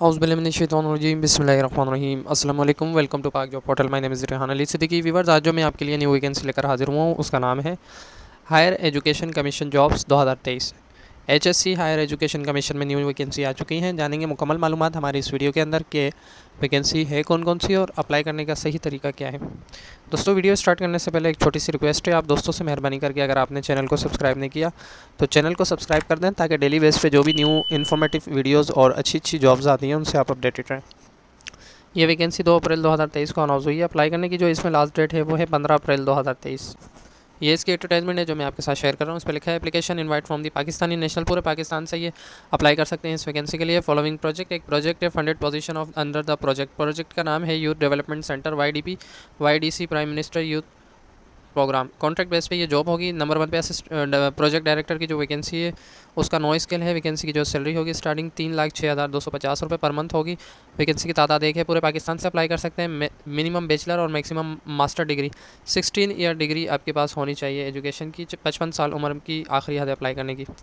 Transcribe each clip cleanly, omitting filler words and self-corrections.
औज़ुबिल्लाहिमिनश्शैतानिर्रजीम बिस्मिल्लाहिर्रहमानिर्रहीम अस्सलाम वालेकुम welcome to Pak job portal. My name is Rehan Ali Siddiqui. Viewers, आज जो मैं आपके लिए न्यू वैकेंसी लेकर हाजिर हुआ हूँ उसका नाम है higher education commission jobs 2023। HSC higher education commission में न्यू वैकेंसी आ चुकी हैं। जानेंगे मुकम्मल मालूमात हमारी इस वीडियो के अंदर कि वैकेंसी है कौन कौन सी और अप्लाई करने का सही तरीका क्या है। दोस्तों, वीडियो स्टार्ट करने से पहले एक छोटी सी रिक्वेस्ट है, आप दोस्तों से मेहरबानी करके अगर आपने चैनल को सब्सक्राइब नहीं किया तो चैनल को सब्सक्राइब कर दें ताकि डेली बेस पे जो भी न्यू इन्फॉर्मेटिव वीडियोज़ और अच्छी अच्छी जॉब्स आती हैं उनसे आप अपडेटेड रहें। ये वैकेंसी 2 अप्रैल 2023 को अनाउंस हुई है। अप्लाई करने की जो इसमें लास्ट डेट है वो है 15 अप्रैल 2023। ये इसकी एडवर्टाइजमेंट है जो मैं आपके साथ शेयर कर रहा हूँ। उस पर लिखा है application invite from the Pakistani national. पूरे पाकिस्तान से ये अप्लाई कर सकते हैं इस वैकेंसी के लिए। फॉलोइंग प्रोजेक्ट, एक प्रोजेक्ट है funded position of under the project का नाम है youth development centre YDP YDC prime minister youth programme. Contract base पे ये जॉब होगी। नंबर 1 पे प्रोजेक्ट डायरेक्टर की जो वैकेंसी है उसका 9 स्केल है। वैकेंसी की जो सैलरी होगी स्टार्टिंग 3,06,250 रुपये पर मंथ होगी। वैकेंसी की तादाद एक है। पूरे पाकिस्तान से अप्लाई कर सकते हैं। मिनिमम बैचलर और maximum master degree 16 year degree आपके पास होनी चाहिए एजुकेशन की। 55 साल उम्र की आखिरी हद अप्लाई करने की।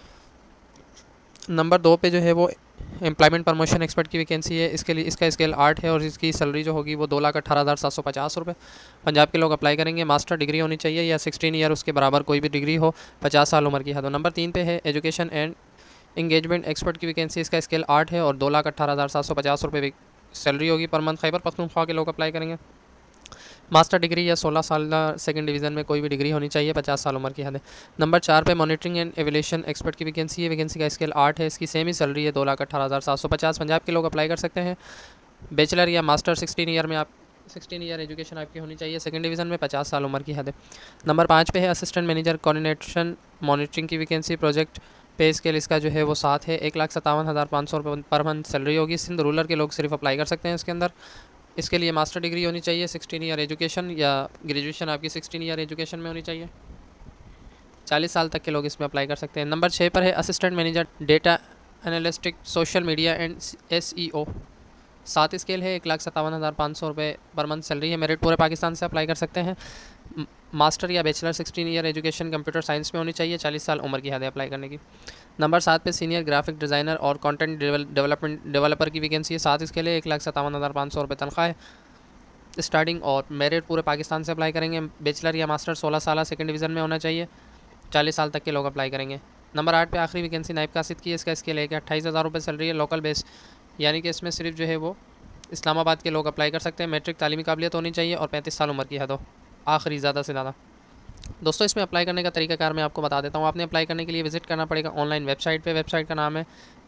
नंबर 2 पे जो है वो एम्प्लॉयमेंट प्रमोशन एक्सपर्ट की वैकेंसी है। इसके लिए इसका स्केल 8 है और इसकी सैलरी जो होगी वो 2,18,750 रुपये। पंजाब के लोग अप्लाई करेंगे। मास्टर डिग्री होनी चाहिए या 16 ईयर उसके बराबर कोई भी डिग्री हो, 50 साल उम्र की हद हो। नंबर 3 पे है एजुकेशन एंड इंगेजमेंट एक्सपर्ट की वैकेंसी। इसका स्केल 8 है और 2,18,750 रुपये सैलरी होगी पर मंथ। खैबर पख्तूनख्वा के लोग अप्लाई करेंगे। मास्टर डिग्री या 16 साल सेकंड डिवीज़न में कोई भी डिग्री होनी चाहिए, 50 साल उम्र की हद है। नंबर 4 पे मॉनिटरिंग एंड एवेल्यूशन एक्सपर्ट की वैकेंसी है। वैकेंसी का स्केल 8 है। इसकी सेम ही सैलरी है 2,18,750। पंजाब के लोग अप्लाई कर सकते हैं। बैचलर या मास्टर 16 ईयर में आप 16 ईयर एजुकेशन आपकी होनी चाहिए, सेकंड डिवीज़न में 50 साल उम्र की हद है। नंबर 5 पे है असिस्टेंट मैनेजर कोऑर्डिनेशन मॉनिटरिंग की वैकेंसी। प्रोजेक्ट पे स्केल इसका जो है वो 7 है। 1,57,500 रुपये पर मंथ सैलरी होगी। सिंध रूरल के लोग सिर्फ अप्लाई कर सकते हैं इसके अंदर। इसके लिए मास्टर डिग्री होनी चाहिए, 16 ईयर एजुकेशन या ग्रेजुएशन आपकी 16 ईयर एजुकेशन में होनी चाहिए। 40 साल तक के लोग इसमें अप्लाई कर सकते हैं। नंबर 6 पर है assistant manager data analytics social media and SEO। 7 scale है। 1,57,500 रुपये पर मंथ सैलरी है। मेरिट पूरे पाकिस्तान से अप्लाई कर सकते हैं। मास्टर या bachelor 16 year education computer science में होनी चाहिए, 40 साल उम्र की हद है अप्लाई करने की। नंबर 7 पे सीनियर ग्राफिक डिज़ाइनर और कंटेंट डेवलपर की वैकेंसी है। 7 इसके लिए 1,57,500 रुपये तनख्वाह है स्टार्टिंग और मेरिट पूरे पाकिस्तान से अप्लाई करेंगे। बैचलर या मास्टर 16 साल सेकंड डिवीज़न में होना चाहिए, 40 साल तक के लोग अप्लाई करेंगे। नंबर 8 पे आखिरी वैकेंसी नायब कासिद की है। इसका स्केल है कि 28,000 रुपये सैलरी है लोकल बेस, यानी कि इसमें सिर्फ जो है वो इस्लामाबाद के लोग अप्लाई कर सकते हैं। मैट्रिक तालीमी काबिलियत होनी चाहिए और 35 साल उम्र की हद हो आखिरी ज़्यादा से ज़्यादा। दोस्तों, इसमें अप्लाई करने का तरीकाकार मैं आपको बता देता हूँ। आपने अप्लाई करने के लिए विजिट करना पड़ेगा ऑनलाइन वेबसाइट पे। वेबसाइट का नाम है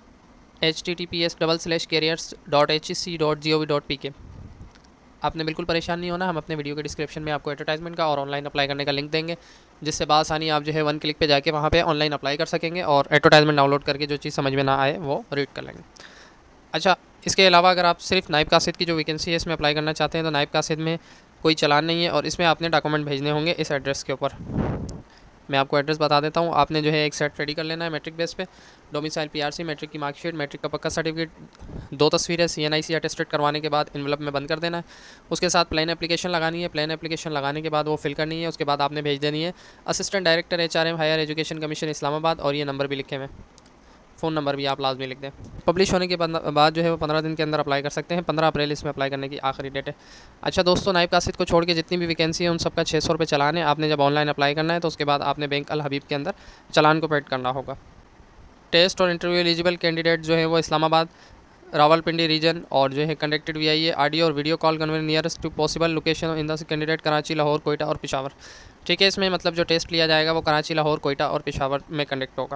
https://careers.hec.gov.pk। आपने बिल्कुल परेशान नहीं होना। हम अपने वीडियो के डिस्क्रिप्शन में आपको एडवर्टाइजमेंट का और ऑनलाइन अप्लाई करने का लिंक देंगे, जिससे बासानी आप जो है 1 क्लिक पे जाके वहाँ पे ऑनलाइन अप्लाई कर सकेंगे और एडवर्टाइजमेंट डाउनलोड करके जो चीज़ समझ में ना आए वो रीड कर लेंगे। अच्छा, इसके अलावा अगर आप सिर्फ नायब कासिद की जो वैकेंसी है इसमें अप्लाई करना चाहते हैं तो नायब कासिद में कोई चालान नहीं है और इसमें आपने डॉक्यूमेंट भेजने होंगे इस एड्रेस के ऊपर। मैं आपको एड्रेस बता देता हूँ। आपने जो है एक सेट रेडी कर लेना है मैट्रिक बेस पे। डोमिसाइल PRC, मैट्रिक की मार्कशीट, मैट्रिक का पक्का सर्टिफिकेट, 2 तस्वीरें CNIC अटेस्टेड करवाने के बाद एनवलप में बंद कर देना है। उसके साथ प्लेन एप्लीकेशन लगानी है। प्लेन एप्लीकेशन लगाने के बाद वो फिल करनी है। उसके बाद आपने भेज देनी है assistant director HRM higher education commission Islamabad, और ये नंबर भी लिखे हुए हैं, फ़ोन नंबर भी आप लाजमी लिख दें। पब्लिश होने के बाद जो है वो 15 दिन के अंदर अप्लाई कर सकते हैं। 15 अप्रैल इसमें अप्लाई करने की आखिरी डेट है। अच्छा दोस्तों, नायब कासिद को छोड़ के जितनी भी वैकेंसी है उन सबका 600 रुपये चलान है। आपने जब ऑनलाइन अप्लाई करना है तो उसके बाद आपने बैंक अल हबीब के अंदर चलान को पेड करना होगा। टेस्ट और इंटरव्यू एलिजिबल कैंडिडेट जो है वो इस्लामाबाद, रावलपिंडी रीजन और जो है कंडक्टेड via ऑडियो और video call convey nearest to possible location in the candidate Karachi, Lahore, Quetta और पेशावर। ठीक है, इसमें मतलब जो टेस्ट लिया जाएगा वो कराची, लाहौर, कोयटा और पेशावर में कंडक्ट होगा।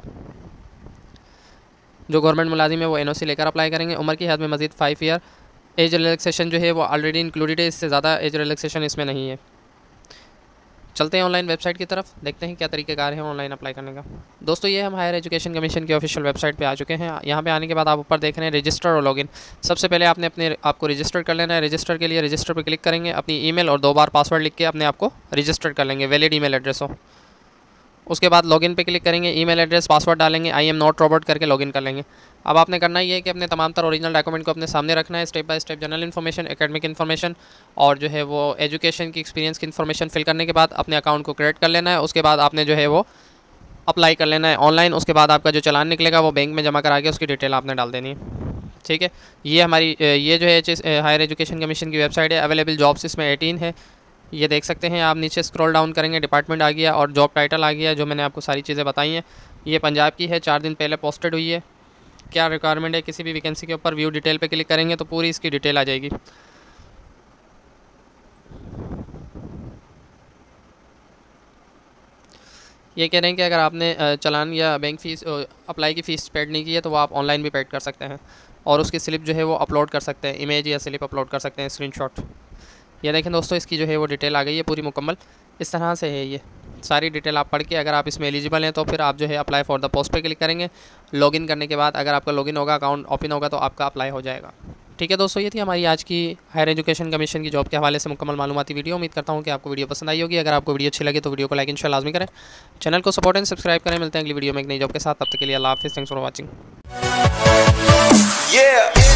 जो गवर्नमेंट मुलाजिम है वो NOC लेकर अप्लाई करेंगे। उम्र की हद में मजीद 5 ईयर। एज रिलैक्सेशन जो है वो ऑलरेडी इंक्लूडेड है, इससे ज़्यादा एज रिलैक्सेशन इसमें नहीं है। चलते हैं ऑनलाइन वेबसाइट की तरफ, देखते हैं क्या तरीक़ेकार है ऑनलाइन अप्लाई करने का। दोस्तों, ये हम हायर एजुकेशन कमीशन की ऑफिशियल वेबसाइट पे आ चुके हैं। यहाँ पे आने के बाद आप ऊपर देख रहे हैं रजिस्टर और लॉगिन। सबसे पहले आपने आपको रजिस्टर कर लेना है। रजिस्टर के लिए रजिस्टर पर क्लिक करेंगे, अपनी ईमेल और 2 बार पासवर्ड लिख के अपने आप को रजिस्टर कर लेंगे, वैलिड ईमेल एड्रेस हो। उसके बाद लॉगिन पे क्लिक करेंगे, ईमेल एड्रेस पासवर्ड डालेंगे, I am not robot करके लॉगिन कर लेंगे। अब आपने करना ये है कि अपने तमाम तर ओरिजिनल डॉक्यूमेंट को अपने सामने रखना है। Step by step general information, academic information और जो है वो एजुकेशन की एक्सपीरियंस की इन्फॉर्मेशन फिल करने के बाद अपने अकाउंट को क्रिएट कर लेना है। उसके बाद आपने जो है वो अप्लाई कर लेना है ऑनलाइन। उसके बाद आपका जो चालान निकलेगा वो बैंक में जमा करा के उसकी डिटेल आपने डाल देनी है। ठीक है, ये हमारी ये जो है हायर एजुकेशन कमीशन की वेबसाइट है। अवेलेबल जॉब्स इसमें 18 है, ये देख सकते हैं आप। नीचे स्क्रॉल डाउन करेंगे, डिपार्टमेंट आ गया और जॉब टाइटल आ गया, जो मैंने आपको सारी चीज़ें बताई हैं। ये पंजाब की है, 4 दिन पहले पोस्टेड हुई है। क्या रिक्वायरमेंट है किसी भी वैकेंसी के ऊपर, व्यू डिटेल पे क्लिक करेंगे तो पूरी इसकी डिटेल आ जाएगी। ये कह रहे हैं कि अगर आपने चालान या बैंक फ़ीस अप्लाई की फ़ीस पेड नहीं की है तो वो आप ऑनलाइन भी पेड कर सकते हैं, और उसकी स्लिप जो है वो अपलोड कर सकते हैं, इमेज या स्लिप अपलोड कर सकते हैं, स्क्रीनशॉट। ये देखें दोस्तों, इसकी जो है वो डिटेल आ गई है पूरी मुकम्मल। इस तरह से है ये सारी डिटेल। आप पढ़ के अगर आप इसमें एलिजिबल हैं तो फिर आप जो है अप्लाई फॉर द पोस्ट पे क्लिक करेंगे। लॉगिन करने के बाद अगर आपका लॉगिन होगा, अकाउंट ओपन होगा, तो आपका अप्लाई हो जाएगा। ठीक है दोस्तों, ये थी हमारी आज की हायर एजुकेशन कमीशन की जॉब के हवाले से मुकम्मल मालूमाती वीडियो। उम्मीद करता हूँ कि आपको वीडियो पसंद आई होगी। अगर आपको वीडियो अच्छी लगे तो वीडियो को लाइक एंड शेयर लाजमी करें, चैनल को सपोर्ट एंड सब्सक्राइब करें। मिलते हैं अगली वीडियो में एक नई जॉब के साथ, तब तक के लिए अल्लाह हाफिज़। Thanks for watching.